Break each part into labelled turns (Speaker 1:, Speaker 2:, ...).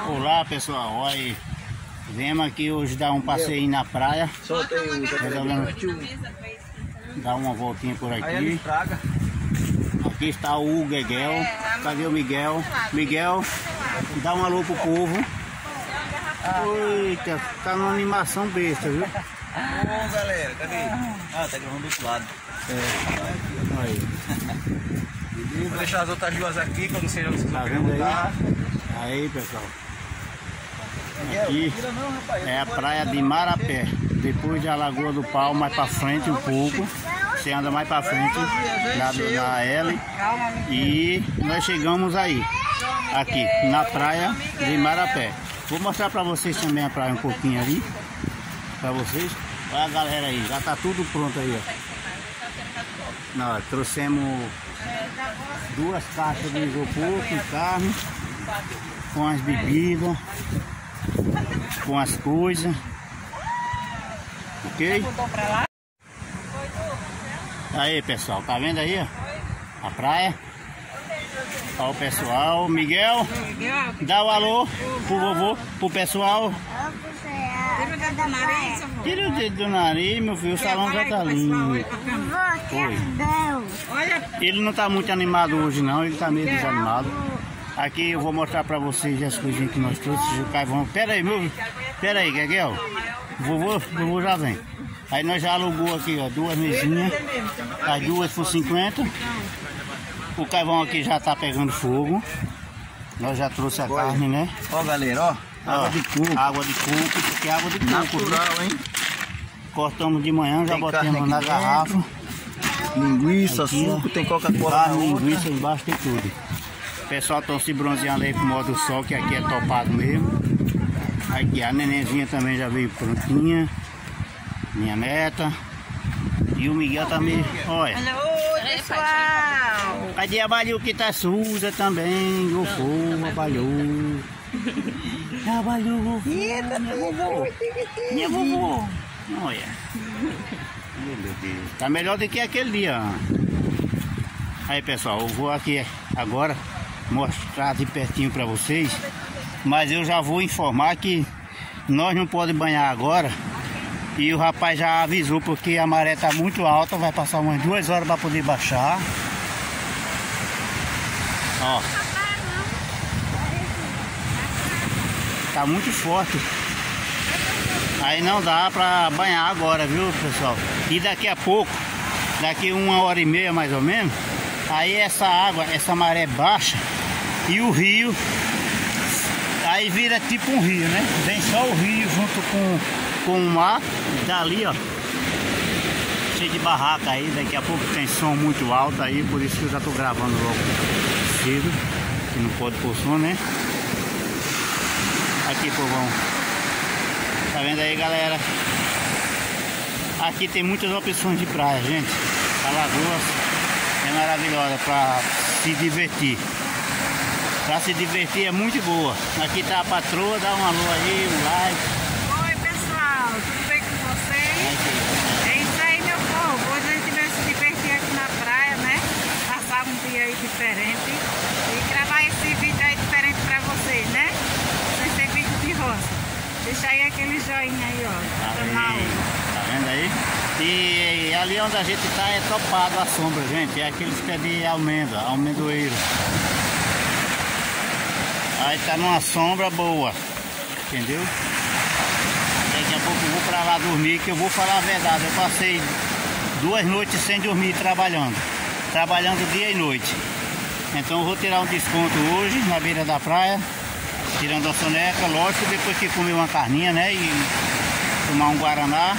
Speaker 1: Olá pessoal, olha aí. Viemos aqui hoje dar um passeio na praia. Resolvemos dar uma voltinha por aqui. Aqui está o Gueguel. Cadê o Miguel? Miguel, dá um alô pro povo. Eita, tá numa animação besta, viu?
Speaker 2: Ô galera, cadê? Ah, tá gravando do outro lado.
Speaker 1: Aí.
Speaker 2: Vou deixar as outras duas aqui, que eu não sei onde vocês vão
Speaker 1: perguntar. Aí pessoal, aqui é a praia de Marapé, depois da Lagoa do Pau, mais pra frente um pouco. Você anda mais pra frente da L e nós chegamos aí, aqui na praia de Marapé. Vou mostrar pra vocês também a praia um pouquinho ali, pra vocês. Olha a galera aí, já tá tudo pronto aí, ó. Nós trouxemos 2 caixas de isopor com carne, com as bebidas, com as coisas, ok? Aí pessoal, tá vendo aí, ó, a praia? Ó o pessoal, Miguel, dá o alô pro vovô, pro pessoal. Tira o dedo do nariz, meu filho, o salão já tá lindo. Ele não tá muito animado hoje não, ele tá meio desanimado. Aqui eu vou mostrar pra vocês as coisinhas que nós trouxemos. O Caivão, pera aí, meu, pera aí, Gueguel. Vovô já vem. Aí nós já alugou aqui, ó, 2 mesinhas, as 2 por 50. O Caivão aqui já tá pegando fogo. Nós já trouxe a carne, né?
Speaker 2: Ó galera, ó. Água de coco.
Speaker 1: Água de coco, porque é água de coco.
Speaker 2: Natural, hein?
Speaker 1: Cortamos de manhã, já botamos na garrafa.
Speaker 2: Linguiça,
Speaker 1: aqui,
Speaker 2: suco, tem Coca-Cola.
Speaker 1: Linguiça embaixo, tem tudo. O pessoal estão se bronzeando aí com o modo sol, que aqui é topado mesmo. Aqui a nenenzinha também já veio prontinha. Minha neta. E o Miguel também, olha.
Speaker 3: Oi, pessoal!
Speaker 1: Cadê a Balhu que tá suja também? Gofou, a Balhu. A Balhu, gofou. Minha vovô. Minha vovô. Olha. Meu Deus. Tá melhor do que aquele dia. Aí pessoal, eu vou aqui agora mostrar de pertinho para vocês, mas eu já vou informar que nós não podemos banhar agora e o rapaz já avisou porque a maré tá muito alta, vai passar umas 2 horas para poder baixar. Ó, tá muito forte, aí não dá para banhar agora, viu pessoal? E daqui a pouco, daqui 1h30 mais ou menos, aí essa água, essa maré baixa e o rio, aí vira tipo um rio, né? Vem só o rio junto com o mar, dali ó, cheio de barraca aí, daqui a pouco tem som muito alto aí, por isso que eu já tô gravando logo cedo, que não pode pôr som, né? Aqui povão, tá vendo aí galera? Aqui tem muitas opções de praia, gente. A Lagoas é maravilhosa para se divertir. Para se divertir é muito boa. Aqui tá a patroa, dá um alô aí, um like.
Speaker 3: Oi pessoal, tudo bem com vocês? É isso aí meu povo, hoje a gente vai se divertir aqui na praia, né? Passar um dia aí diferente e gravar esse vídeo aí diferente para vocês, né? Sem ser vídeo de roça. Deixa aí aquele joinha aí, ó.
Speaker 1: Tá vendo aí? E ali onde a gente tá é topado a sombra, gente. É aqueles pés de almenda, amendoeiro. Aí tá numa sombra boa, entendeu? Daqui a pouco eu vou pra lá dormir, que eu vou falar a verdade. Eu passei 2 noites sem dormir trabalhando dia e noite. Então eu vou tirar um desconto hoje na beira da praia, tirando a soneca, lógico, depois que comer uma carninha, né? E tomar um guaraná.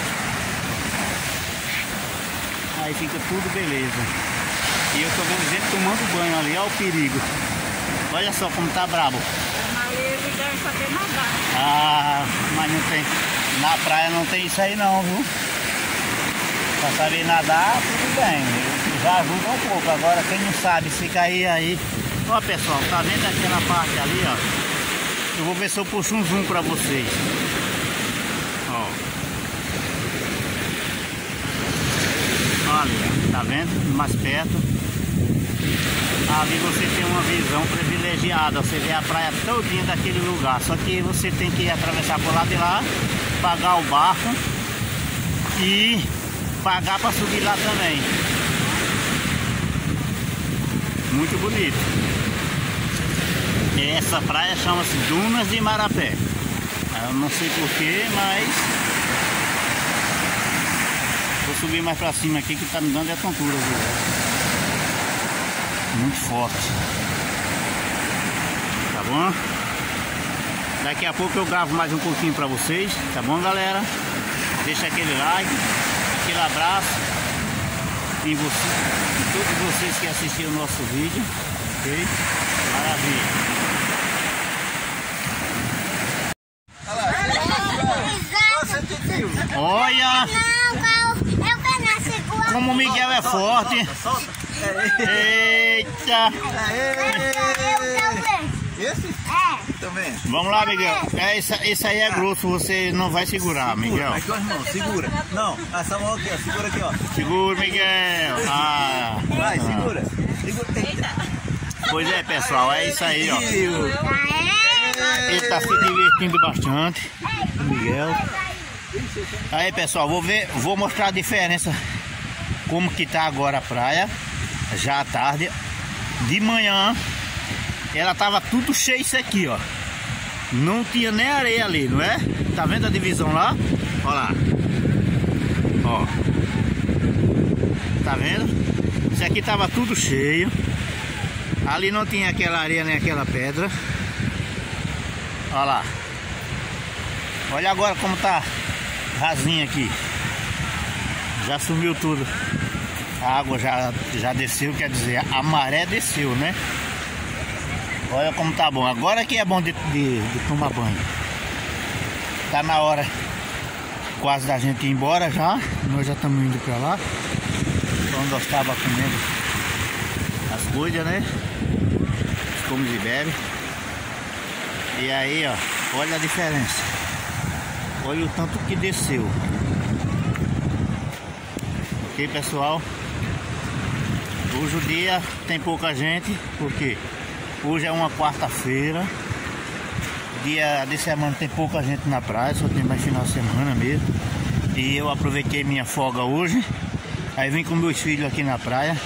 Speaker 1: Aí fica tudo beleza. E eu tô vendo gente tomando banho ali, olha o perigo. Olha só como tá brabo.
Speaker 3: Ele deve saber nadar.
Speaker 1: Ah, mas não tem. Na praia não tem isso aí não, viu? Pra saber nadar, tudo bem. Já ajuda um pouco. Agora quem não sabe, se cair aí. Ó pessoal, tá vendo aquela parte ali, ó? Eu vou ver se eu puxo um zoom pra vocês. Ó. Olha, tá vendo? Mais perto. ali você tem uma visão privilegiada, você vê a praia todinha daquele lugar, só que você tem que atravessar por lá de lá, pagar o barco e pagar para subir lá também. Muito bonito. Essa praia chama-se Dunas de Imarapé. Eu não sei porquê, mas vou subir mais pra cima aqui que tá me dando a tontura, viu? Muito forte. Tá bom? Daqui a pouco eu gravo mais um pouquinho pra vocês, tá bom, galera? Deixa aquele like, aquele abraço em você, em todos vocês que assistiram o nosso vídeo, ok? Maravilha! Olha! Como o Miguel é forte! Eita!
Speaker 2: Esse? Também.
Speaker 1: Vamos lá, Miguel. Esse aí é grosso, você não vai segurar, Miguel.
Speaker 2: Aqui, ó, irmão, segura. Não, essa mão aqui, ó, segura aqui, ó.
Speaker 1: Segura, Miguel. Ah,
Speaker 2: vai, segura. Eita.
Speaker 1: Pois é, pessoal, é isso aí, ó. Ele tá se divertindo bastante, o Miguel. Aí, pessoal, vou mostrar a diferença como que tá agora a praia. Já à tarde. De manhã ela tava tudo cheio isso aqui, ó. Não tinha nem areia ali, não é? Tá vendo a divisão lá? Ó lá. Ó. Tá vendo? Isso aqui tava tudo cheio. Ali não tinha aquela areia nem aquela pedra. Ó lá. Olha agora como tá rasinho aqui. Já sumiu tudo. A água já desceu, quer dizer, a maré desceu, né? Olha como tá bom. Agora que é bom de tomar banho. Tá na hora quase da gente ir embora já. Nós já estamos indo pra lá. Onde nós estávamos comendo as coisas, né? Comemos e bebe. E aí, ó, olha a diferença. Olha o tanto que desceu. Ok, pessoal? Hoje o dia tem pouca gente, porque hoje é uma quarta-feira. Dia de semana tem pouca gente na praia, só tem mais final de semana mesmo. E eu aproveitei minha folga hoje. Aí vim com meus filhos aqui na praia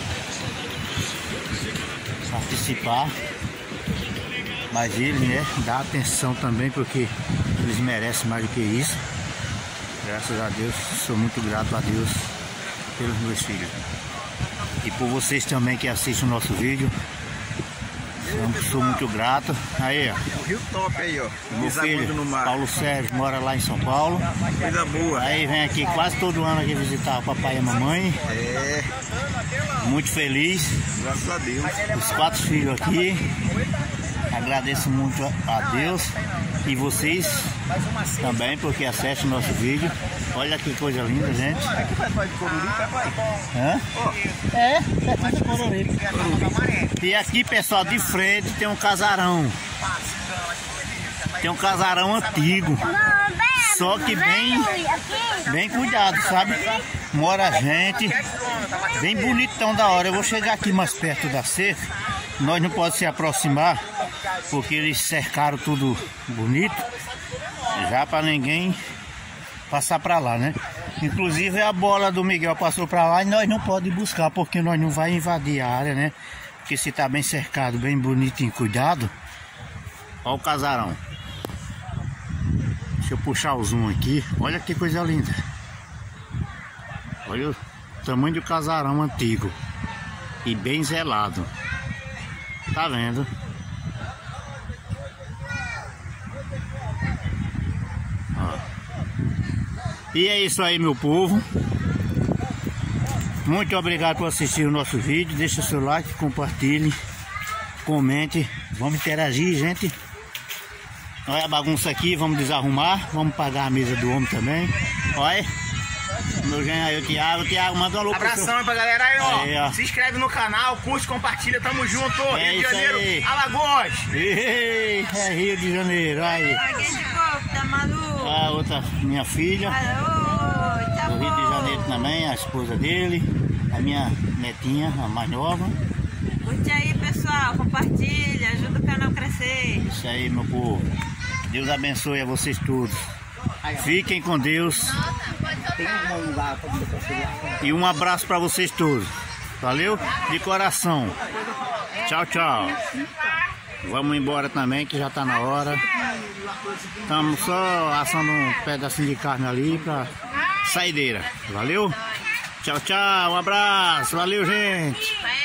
Speaker 1: participar. Mas eles, né, dá atenção também, porque eles merecem mais do que isso. Graças a Deus, sou muito grato a Deus pelos meus filhos. E por vocês também que assistem o nosso vídeo. Sou muito grato. Aí, ó.
Speaker 2: O rio top aí, ó.
Speaker 1: Meu filho, no mar. Paulo Sérgio, mora lá em São Paulo.
Speaker 2: Coisa boa.
Speaker 1: Aí vem aqui quase todo ano aqui visitar o papai e a mamãe.
Speaker 2: É.
Speaker 1: Muito feliz.
Speaker 2: Graças a Deus.
Speaker 1: Os 4 filhos aqui. Agradeço muito a Deus. E vocês também, porque assistem o nosso vídeo. Olha que coisa linda, gente.
Speaker 2: Aqui faz de Coruripe, pai?
Speaker 1: Hã? É, faz de Coruripe. E aqui, pessoal, de frente tem um casarão. Tem um casarão antigo. Só que bem cuidado, sabe? Mora gente. Bem bonitão da hora. Eu vou chegar aqui mais perto da cerca. Nós não podemos se aproximar, porque eles cercaram tudo bonito. Já para ninguém passar para lá, né? Inclusive a bola do Miguel passou para lá e nós não podemos buscar, porque nós não vai invadir a área, né? Porque se tá bem cercado, bem bonitinho, cuidado. Olha o casarão. Deixa eu puxar o zoom aqui. Olha que coisa linda. Olha o tamanho do casarão antigo e bem zelado. Tá vendo? E é isso aí, meu povo. Muito obrigado por assistir o nosso vídeo. Deixa seu like, compartilhe, comente. Vamos interagir, gente. Olha a bagunça aqui, vamos desarrumar. Vamos pagar a mesa do homem também. Olha. Meu genro aí, o Thiago. Thiago, manda um alô.
Speaker 2: Abração pra galera aí, ó.
Speaker 1: Aí, ó.
Speaker 2: Se inscreve no canal, curte, compartilha. Tamo junto.
Speaker 1: É
Speaker 2: Rio de Janeiro,
Speaker 1: aí.
Speaker 2: Alagoas.
Speaker 1: Ei, é Rio de Janeiro. Aí.
Speaker 3: Tá maluco?
Speaker 1: A outra, minha filha.
Speaker 3: Oi, tá
Speaker 1: Do Rio de
Speaker 3: bom.
Speaker 1: Janeiro também, a esposa dele. A minha netinha, a mais nova.
Speaker 3: Curte aí, pessoal, compartilha, ajuda o canal a crescer.
Speaker 1: Isso aí, meu povo. Deus abençoe a vocês todos. Fiquem com Deus. E um abraço para vocês todos. Valeu? De coração. Tchau, tchau. Vamos embora também, que já tá na hora. Estamos só assando um pedacinho de carne ali pra saideira. Valeu? Tchau, tchau. Um abraço. Valeu, gente.